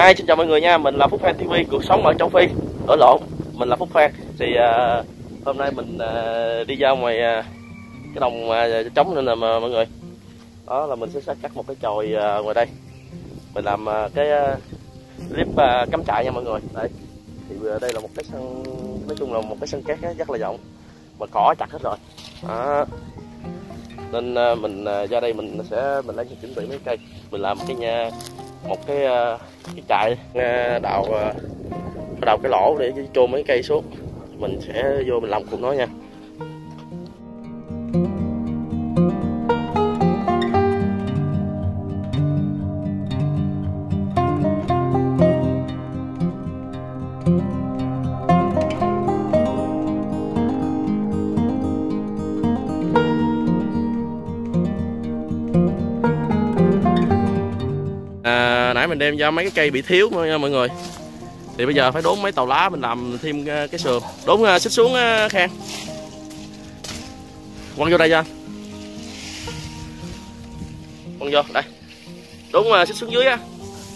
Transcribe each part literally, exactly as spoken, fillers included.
Hi, xin chào mọi người nha, mình là Phúc Phan ti vi, cuộc sống ở Châu Phi. Ở lộn, mình là Phúc Phan. Thì uh, hôm nay mình uh, đi ra ngoài uh, cái đồng uh, trống nên là mà, mọi người. Đó là mình sẽ cắt một cái chòi uh, ngoài đây. Mình làm uh, cái uh, clip uh, cắm trại nha mọi người. Đây. Thì uh, đây là một cái sân, nói chung là một cái sân cát rất là rộng. Mà cỏ chặt hết rồi. Đó. Nên uh, mình uh, ra đây mình sẽ mình lấy chuẩn bị mấy cây. Mình làm cái nhà một cái uh, cái trại đào uh, đào cái lỗ để chôn mấy cây xuống, mình sẽ vô mình làm cùng nó nha. À, nãy mình đem ra mấy cái cây bị thiếu nha mọi người. Thì bây giờ phải đốn mấy tàu lá mình làm thêm cái sườn. Đốn xích xuống Khang. Quăng vô đây cho anh. Quăng vô đây. Đốn xích xuống dưới á.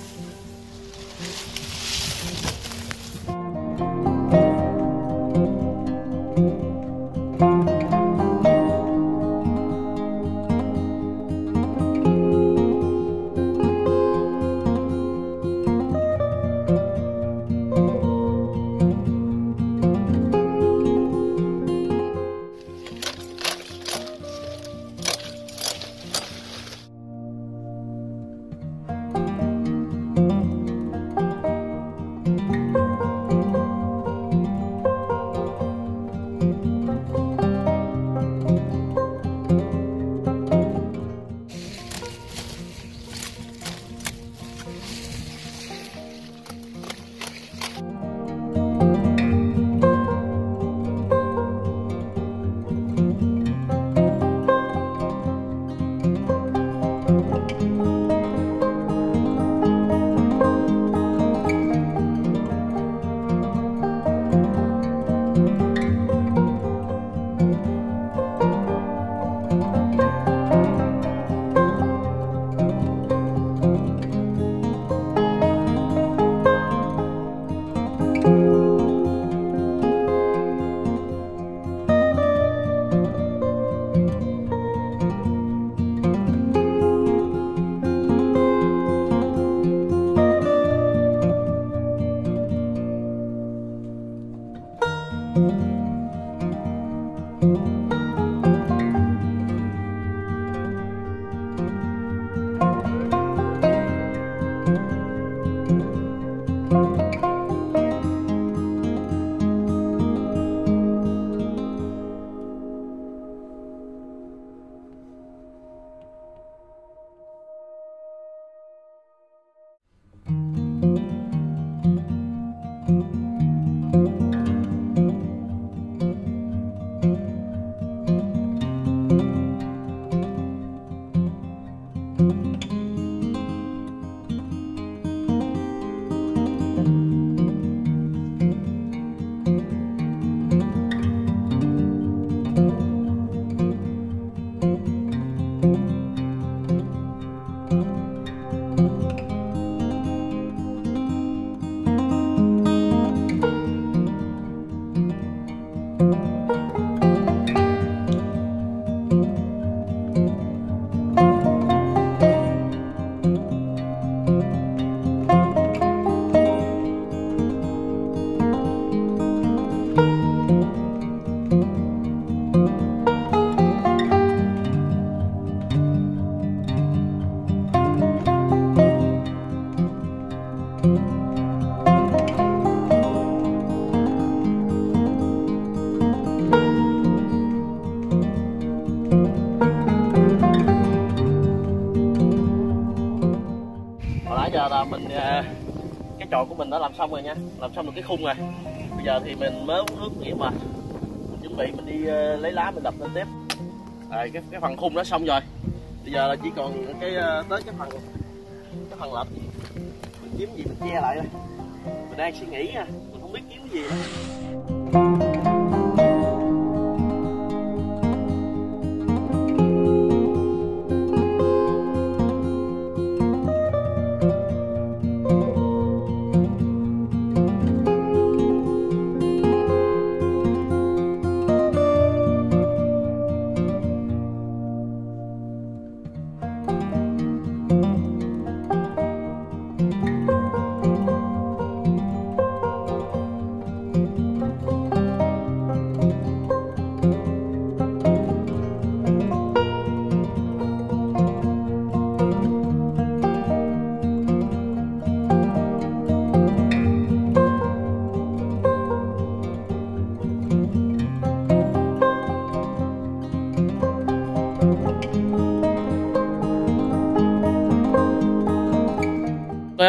Là mình cái chòi của mình đã làm xong rồi nha, làm xong được cái khung rồi. Bây giờ thì mình mới uống nước nghĩa mà mình chuẩn bị mình đi lấy lá mình đập lên tiếp. À, cái cái phần khung đó xong rồi. Bây giờ là chỉ còn cái tới cái phần cái phần lợp mình kiếm gì mình che lại thôi. Mình đang suy nghĩ nha, mình không biết kiếm cái gì nữa.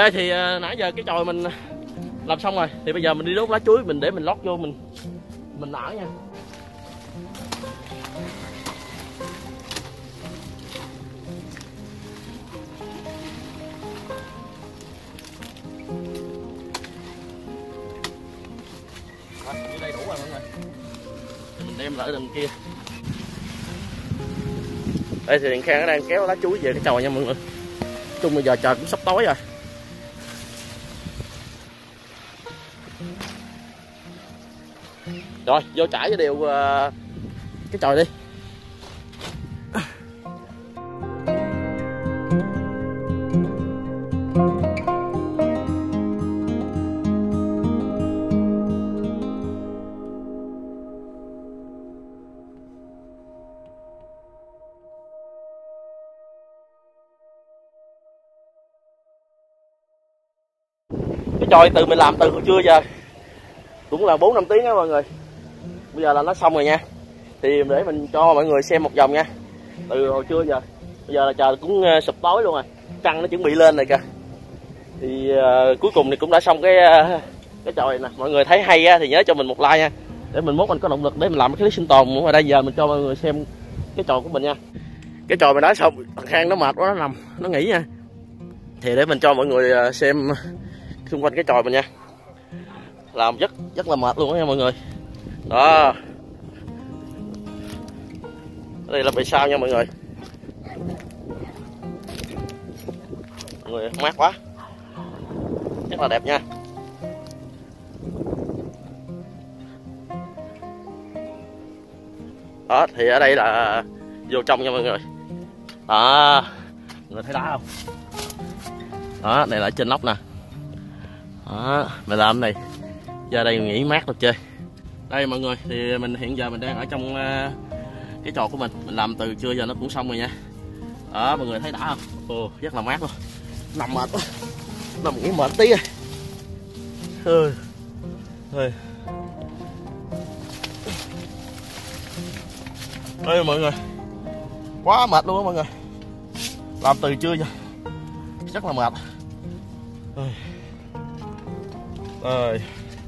Ok thì uh, nãy giờ cái chòi mình làm xong rồi, thì bây giờ mình đi đốt lá chuối mình để mình lót vô mình mình nở nha. Đó, như đây đủ rồi mọi người. Thì mình đem lại đằng kia. Đây thì Điện Khang nó đang kéo lá chuối về cái chòi nha mọi người. Nói chung bây giờ trời cũng sắp tối rồi. Rồi vô trải cho đều uh, cái chòi đi. Cái chòi từ mình làm từ hồi trưa giờ cũng là bốn năm tiếng đó mọi người. Bây giờ là nó xong rồi nha. Thì để mình cho mọi người xem một vòng nha. Từ hồi trưa giờ, bây giờ là trời cũng sụp tối luôn rồi. Trăng nó chuẩn bị lên rồi kìa. Thì uh, cuối cùng thì cũng đã xong cái uh, cái chòi nè. Mọi người thấy hay á, thì nhớ cho mình một like nha. Để mình mốt mình có động lực để mình làm cái clip sinh tồn. Ở đây giờ mình cho mọi người xem cái chòi của mình nha. Cái chòi mình đá xong, thằng Khang nó mệt quá nó nằm, nó nghỉ nha. Thì để mình cho mọi người xem xung quanh cái chòi mình nha. Làm rất rất là mệt luôn đó nha mọi người. Đó. Đây là bề sau nha mọi người. Mọi người mát quá. Rất là đẹp nha. Đó thì ở đây là vô trong nha mọi người. Đó. Mọi người thấy đá không? Đó, này là trên nóc nè. Đó, mình làm này. Ra đây nghỉ mát được chơi. Đây mọi người, thì mình hiện giờ mình đang ở trong uh, cái chòi của mình. Mình làm từ trưa giờ nó cũng xong rồi nha. Đó, mọi người thấy đã không? Ồ, rất là mát luôn. Nằm mệt quá. Nằm nghỉ mệt tí rồi. Ừ. Rồi. Đây mọi người. Quá mệt luôn đó mọi người. Làm từ trưa giờ rất là mệt. Rồi. Rồi.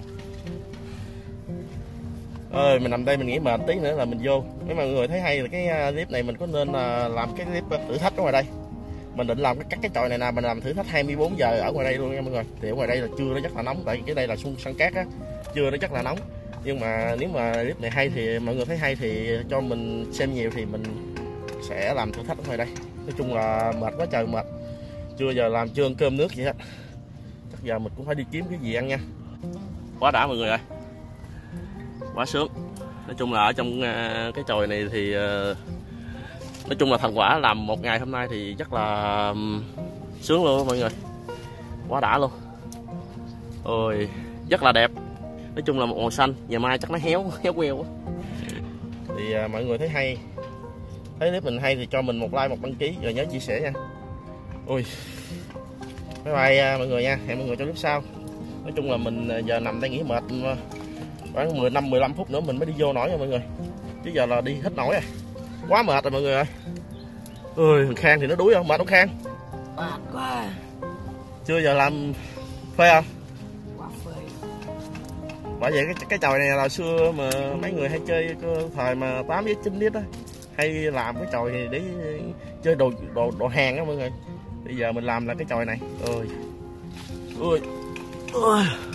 Ơi mình nằm đây mình nghĩ mệt tí nữa là mình vô. Nếu mà mọi người thấy hay là cái clip này mình có nên làm cái clip thử thách ở ngoài đây. Mình định làm cái cắt cái chòi này nè, mình làm thử thách hai mươi bốn giờ ở ngoài đây luôn nha mọi người. Thì ở ngoài đây là trưa nó rất là nóng, tại vì cái đây là xuân săn cát á, trưa nó rất là nóng. Nhưng mà nếu mà clip này hay thì mọi người thấy hay thì cho mình xem nhiều thì mình sẽ làm thử thách ở ngoài đây. Nói chung là mệt quá trời mệt. Chưa giờ làm chưa ăn cơm nước gì hết. Chắc giờ mình cũng phải đi kiếm cái gì ăn nha. Quá đã mọi người ơi. Quá sướng. Nói chung là ở trong cái chòi này thì nói chung là thành quả làm một ngày hôm nay thì rất là sướng luôn mọi người. Quá đã luôn. Ôi rất là đẹp. Nói chung là một màu xanh. Ngày mai chắc nó héo héo queo quá. Thì à, mọi người thấy hay, thấy clip mình hay thì cho mình một like, một đăng ký, rồi nhớ chia sẻ nha. Ui, bye bye mọi người nha. Hẹn mọi người trong clip sau. Nói chung là mình giờ nằm đây nghỉ mệt khoảng mười năm mười lăm phút nữa mình mới đi vô nổi nha mọi người. Chứ giờ là đi hết nổi rồi. Quá mệt rồi mọi người ơi. Ui, thằng Khang thì nó đuối không? Mệt không Khang? Mệt quá. Chưa giờ làm phê không? Quá phê. Bởi vậy cái cái chòi này là xưa mà mấy người hay chơi thời mà tám với chín lít á, hay làm cái chòi này để chơi đồ đồ đồ hàng á mọi người. Bây giờ mình làm là cái chòi này. Ôi. Ui. Ui.